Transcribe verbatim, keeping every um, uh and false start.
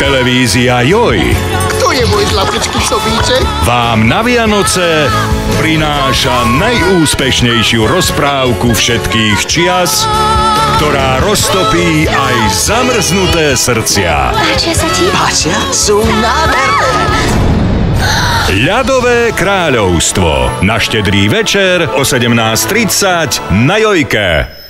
Televízia Joj Kto je môj zlatučký sobíček? vám na Vianoce prináša najúspešnejšiu rozprávku všetkých čias, ktorá roztopí aj zamrznuté srdcia. Páčia sa ti? Páčia? Sú nádherné! Ľadové kráľovstvo na Štedrý večer o sedemnásť tridsať na Jojke.